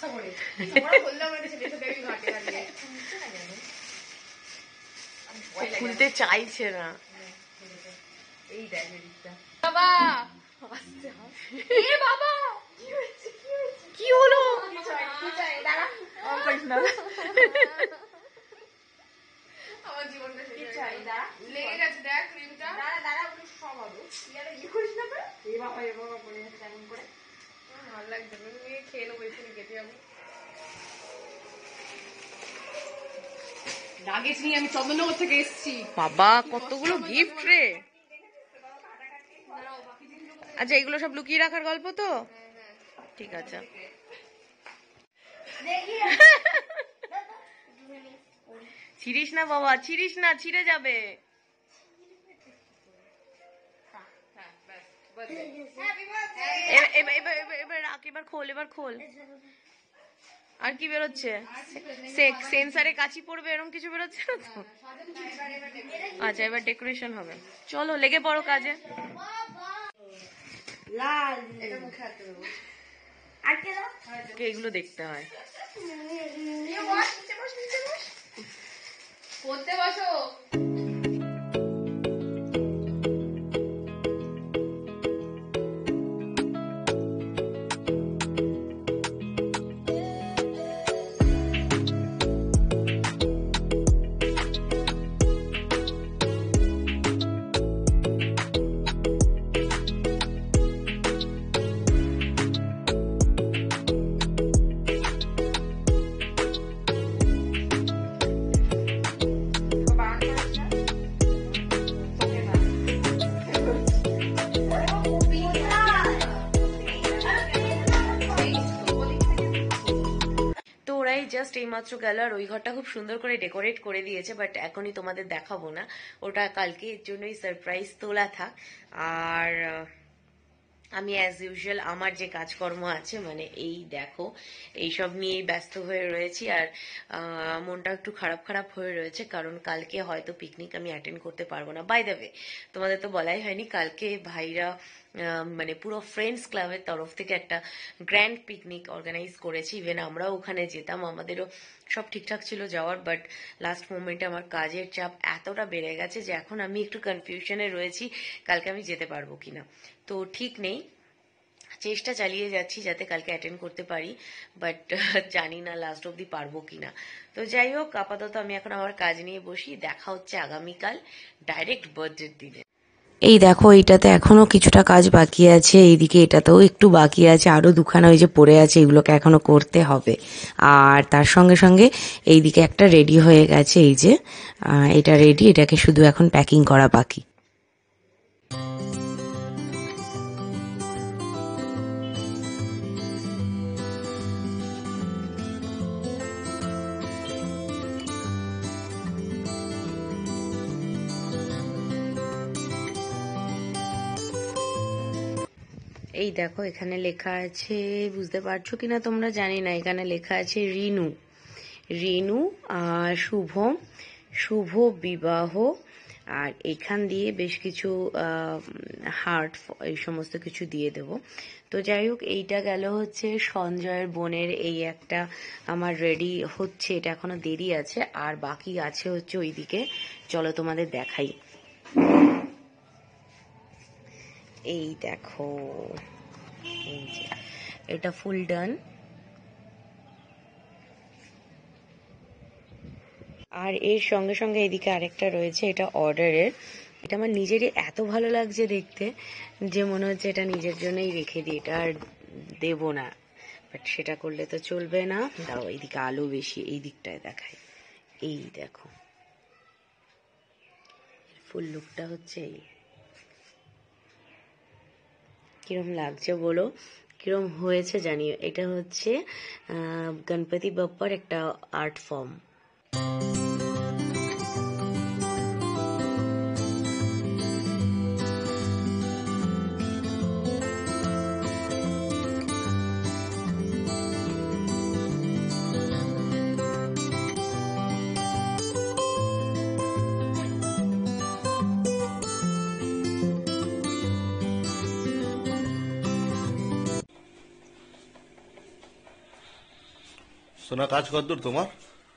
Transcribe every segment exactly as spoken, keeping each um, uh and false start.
খুলতে চাইছে না। এই দেখ বাবা বাবা কি হলো? আমার জীবনটা লেগে গেছে দেখ ক্রিমটা। দাঁড়া দাঁড়া সব হবে ইয়ে করিস না। এ বাবা এ বাবা করে যাচ্ছে এমন করে। ভালো লাগছে না, খেয়ে নেবো এখানে কেটে যাবো। লাগেজ নিয়ে আমি চন্দননগর থেকে এসেছি। বাবা কতগুলো গিফট রে। আচ্ছা এগুলো সব লুকিয়ে রাখার গল্প তো? ঠিক আছে। ছিড়িস না বাবা, ছিড়িস না, ছিঁড়ে যাবে। এবার রাখ, এবার খোল, এবার খোল। আর কি বেরোচ্ছে? সেন্সারে কাঁচি পড়বে এরকম কিছু বেরোচ্ছে না তো? আচ্ছা এবার ডেকোরেশন হবে। চলো লেগে পড়ো কাজে। এগুলো দেখতে হয়। পড়তে বসো। জাস্ট এইমাত্র গেল আর ওই ঘরটা খুব সুন্দর করে ডেকোরেট করে দিয়েছে, বাট এখনই তোমাদের দেখাবো না, ওটা কালকে, এর জন্যই সারপ্রাইজ তোলা থাক। আর আমি অ্যাজ ইউজুয়াল আমার যে কাজকর্ম আছে, মানে এই দেখো এইসব নিয়েই ব্যস্ত হয়ে রয়েছি। আর মনটা একটু খারাপ খারাপ হয়ে রয়েছে, কারণ কালকে হয়তো পিকনিক আমি অ্যাটেন্ড করতে পারবো না। বাই দ্য ওয়ে তোমাদের তো বলাই হয়নি, কালকে ভাইরা মানে পুরো ফ্রেন্ডস ক্লাবের তরফ থেকে একটা গ্র্যান্ড পিকনিক অর্গানাইজ করেছে। ইভেন আমরাও ওখানে যেতাম, আমাদেরও সব ঠিকঠাক ছিল যাওয়ার, বাট লাস্ট মোমেন্টে আমার কাজের চাপ এতটা বেড়ে গেছে যে এখন আমি একটু কনফিউশনে রয়েছি কালকে আমি যেতে পারবো কিনা। তো ঠিক নেই, চেষ্টা চালিয়ে যাচ্ছি যাতে কালকে অ্যাটেন্ড করতে পারি, বাট জানি না লাস্ট অব্দি পারবো কিনা। তো যাই হোক, আপাতত আমি এখন আমার কাজ নিয়ে বসি। দেখা হচ্ছে আগামীকাল ডাইরেক্ট বার্থডের দিনে। এই দেখো এইটাতে এখনো কিছুটা কাজ বাকি আছে, এইদিকে এটাতেও একটু বাকি আছে, আরো দুখানা ওই যে পড়ে আছে, এগুলোকে এখনো করতে হবে। আর তার সঙ্গে সঙ্গে এইদিকে একটা রেডি হয়ে গেছে, এই যে এটা রেডি, এটাকে শুধু এখন প্যাকিং করা বাকি। এই দেখো এখানে লেখা আছে, বুঝতে পারছো কিনা তোমরা জানি না, এখানে লেখা আছে রিনু রিনু আর শুভম, শুভ বিবাহ। আর এখান দিয়ে বেশ কিছু হার্ট এই সমস্ত কিছু দিয়ে দেব। তো যাই হোক, এইটা গেল হচ্ছে সঞ্জয়ের বোনের এই একটা আমার রেডি হচ্ছে, এটা এখনো দেরি আছে। আর বাকি আছে হচ্ছে ওইদিকে, চলো তোমাদের দেখাই। এই দেখো, এই যে এটা ফুল ডান। আর এর সঙ্গে সঙ্গে এদিকে আরেকটা রয়েছে, এটা অর্ডারের। এটা আমার নিজেরই এত ভালো লাগছে দেখতে যে মনে হচ্ছে এটা নিজের জন্যই রেখে দিই, এটা আর দেবো না, বাট সেটা করলে তো চলবে না। দাও এইদিকে আলো বেশি, এই দিকটায় দেখাই। এই দেখো ফুল লুকটা হচ্ছে এই, কিরম লাগছে বলো, কিরম হয়েছে জানিও। এটা হচ্ছে গণপতি বাপ্পার একটা আর্ট ফর্ম। সোনা কাজ কতদূর তোমার?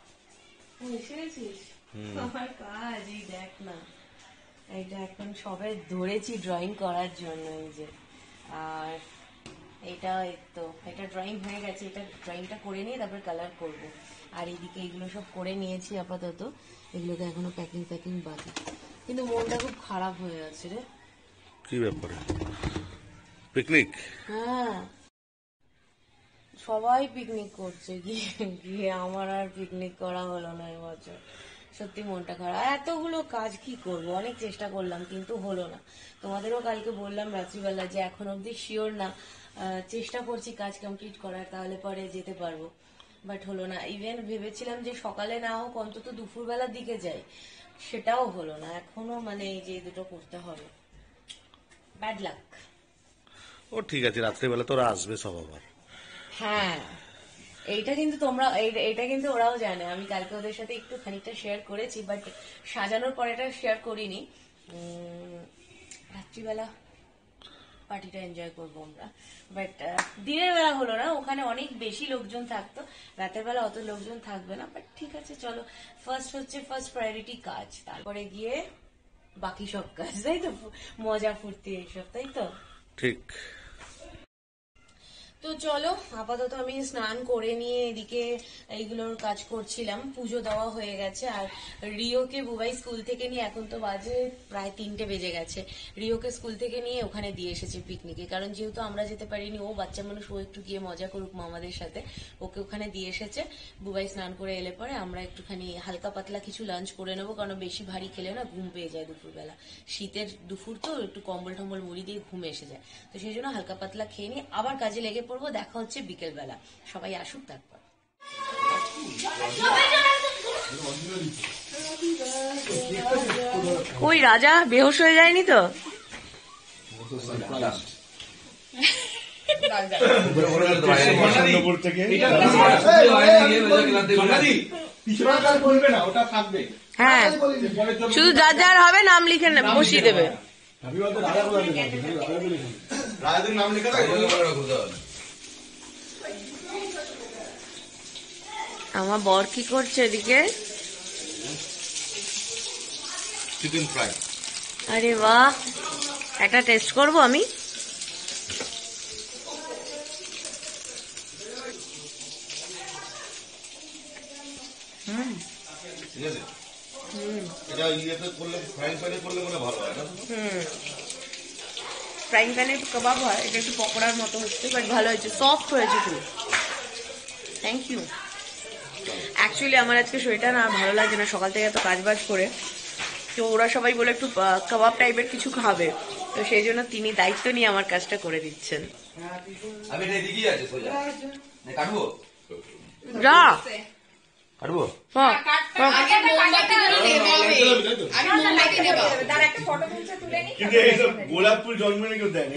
আমার কাজ এই দেখ না, এটা এখন সবে ধরেছি ড্রয়িং করার জন্য, এই যে। আর এটা তো এটা ড্রয়িং হয়ে গেছে, এটা ড্রয়িংটা করে নিয়ে তারপর কালার করব। আর এইদিকে এগুলো সব করে নিয়েছি আপাতত, এগুলোকে এখনো প্যাকিং প্যাকিং বাকি। কিন্তু মনটা খুব খারাপ হয়ে আছে রে। কি ব্যাপারে? পিকনিক? হ্যাঁ, সবাই পিকনিক করছে, গিয়ে গিয়ে আমার আর পিকনিক করা হলো না এবছর। সত্যি মনটা খারাপ। এতগুলো কাজ কি করব, অনেক চেষ্টা করলাম কিন্তু হলো না। তোমাদেরও কালকে বললাম রাত্রিবেলা যে এখন অব্দি শিওর না, চেষ্টা করছি কাজ কমপ্লিট করার, তাহলে পরে যেতে পারবো। বাট হলো না। ইভেন ভেবেছিলাম যে সকালে না হোক অন্তত দুপুর বেলার দিকে যাই, সেটাও হলো না। এখনো মানে এই যে দুটো করতে হবে, ব্যাড লাক। ও ঠিক আছে, রাত্রিবেলা তোরা আসবে সব আবার। হ্যাঁ, এইটা কিন্তু তোমরা এইটা কিন্তু ওরাও জানে। আমি কালকে ওদের সাথে একটু খানিকটা শেয়ার করেছি, বাট সাজানোর পরে এটা শেয়ার করিনি। রাত্রিবেলা পার্টিটা এনজয় করবো আমরা, বাট দিনের বেলা হলো না, ওখানে অনেক বেশি লোকজন থাকতো। রাতের বেলা অত লোকজন থাকবে না, বাট ঠিক আছে চলো। ফার্স্ট হচ্ছে ফার্স্ট প্রায়োরিটি কাজ, তারপরে গিয়ে বাকি সব কাজ, তাই তো? মজা ফুর্তি এইসব, তাই তো? ঠিক। তো চলো, আপাতত আমি স্নান করে নিয়ে এদিকে এইগুলোর কাজ করছিলাম। পুজো দেওয়া হয়ে গেছে। আর রিওকে বুবাই স্কুল থেকে নিয়ে, এখন তো বাজে প্রায় তিনটে বেজে গেছে, রিওকে স্কুল থেকে নিয়ে ওখানে দিয়ে এসেছে পিকনিকে। কারণ যেহেতু আমরা যেতে পারিনি, ও বাচ্চা মানুষ, ও একটু গিয়ে মজা করুক মামাদের সাথে, ওকে ওখানে দিয়ে এসেছে। বুবাই স্নান করে এলে পরে আমরা একটুখানি হালকা পাতলা কিছু লাঞ্চ করে নেবো, কারণ বেশি ভারী খেলে না ঘুম পেয়ে যায় দুপুরবেলা। শীতের দুপুর তো, একটু কম্বল টম্বল মুড়ি দিয়ে ঘুম এসে যায়। তো সেই জন্য হালকা পাতলা খেয়ে নিয়ে আবার কাজে লেগে পড়বো। দেখা হচ্ছে বিকেল বেলা, সবাই আসুক তারপর। ওই রাজা বেহুশ হয়ে যায়নি তো? হ্যাঁ, শুধু যার যার হবে নাম লিখে বসিয়ে দেবে। আমার বর কি করছে এদিকে? Chicken fry. আরে বাহ, একটা টেস্ট করবো আমি। হুম ঠিক আছে, এটা ইয়েতে করলে, ফ্রাইং প্যানে করলে মানে ভালো হয় না? হুম, ফ্রাইং প্যানে কাবাব হয়, এটা একটু পকোড়ার মতো হচ্ছে, বাট ভালো হয়েছে, সফট হয়েছে খুব। Thank you. অ্যাকচুয়ালি আমার আজকে শরীরটা না ভালো লাগছে না, সকাল থেকে এত কাজ বাজ করে। তো ওরা সবাই বলে একটু কাবাব টাইপের কিছু খাবে, তো সেই জন্য তিনি দায়িত্ব নিয়ে আমার কাজটা করে দিচ্ছেন। যা কাটবো? গোলাপ ফুল জন্মে কেউ দেন।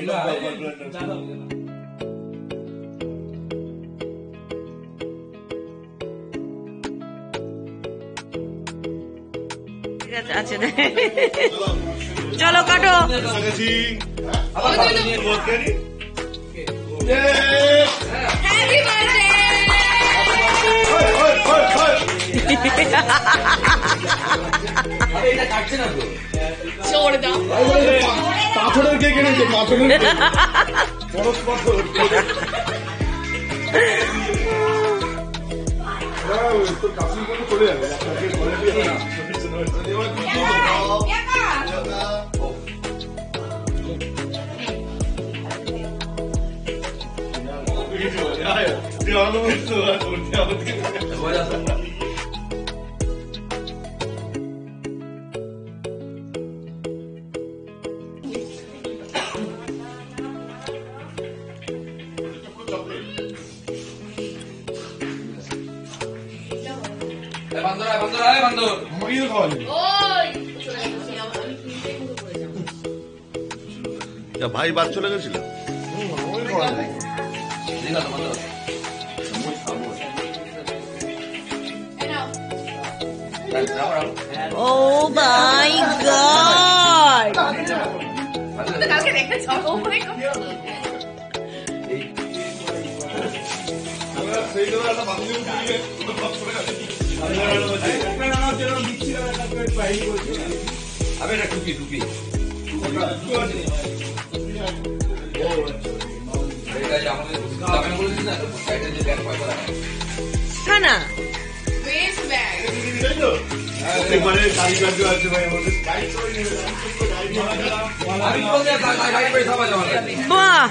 আচ্ছা, চলো কাটো। পাথরের কে কিনেছে? পাথরের পরশ পাথর। তোর কাশ্মীর মতো চলে যাবে। ভাই বাদ চলে গেছিল। ও মাই গড, কালকে দেখেছ? টুপি টুপি না ওয়েস্ট ব্যাগ মানে কারিগর আছে ভাই আমাদের বাহ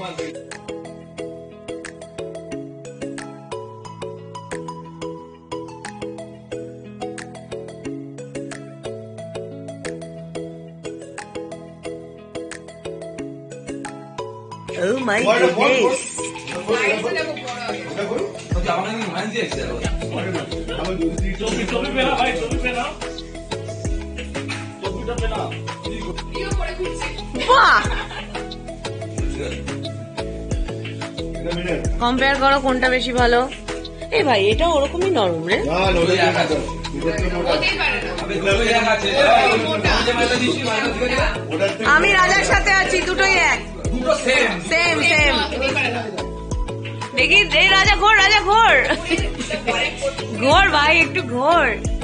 Oh my goodness. বাহ কম্পেয়ার করো কোনটা বেশি ভালো। এ ভাই এটা ওরকমই নরম রে। আমি রাজার সাথে আছি, দুটোই এক, সেম সেম দেখি। রে রাজা ঘোর, রাজা ঘোর ঘোর ভাই, একটু ঘোর।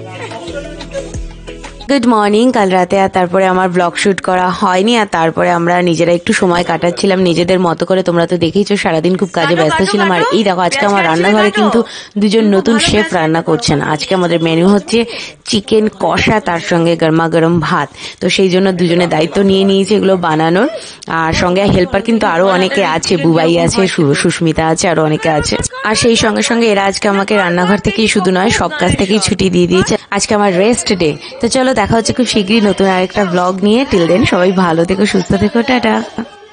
Good morning. কাল রাতে আর তারপরে আমার ব্লগ শুট করা হয়নি, আর তারপরে আমরা নিজেরা একটু সময় কাটাচ্ছিলাম নিজেদের মতো করে। তোমরা তো দেখেইছো সারাদিন খুব কাজে ব্যস্ত ছিলাম। আর এই দেখো আজকে আমার রান্নাঘরে কিন্তু দুজন নতুন শেফ রান্না করছেন। আজকে আমাদের মেনু হচ্ছে চিকেন কষা, তার সঙ্গে গরমা গরম ভাত। তো সেই জন্য দুজনে দায়িত্ব নিয়ে নিয়েছে এগুলো বানানোর। আর সঙ্গে হেল্পার কিন্তু আরো অনেকে আছে, বুবাই আছে, সুস্মিতা আছে, আরো অনেকে আছে। আর সেই সঙ্গে সঙ্গে এরা আজকে আমাকে রান্নাঘর থেকেই শুধু নয় সব কাজ থেকেই ছুটি দিয়ে দিয়েছে। আজকে আমার রেস্ট ডে। তো চলো দেখা হচ্ছে খুব শীঘ্রই নতুন আরেকটা ব্লগ নিয়ে। টিল দেন সবাই ভালো থেকো, সুস্থ থেকো, টাটা।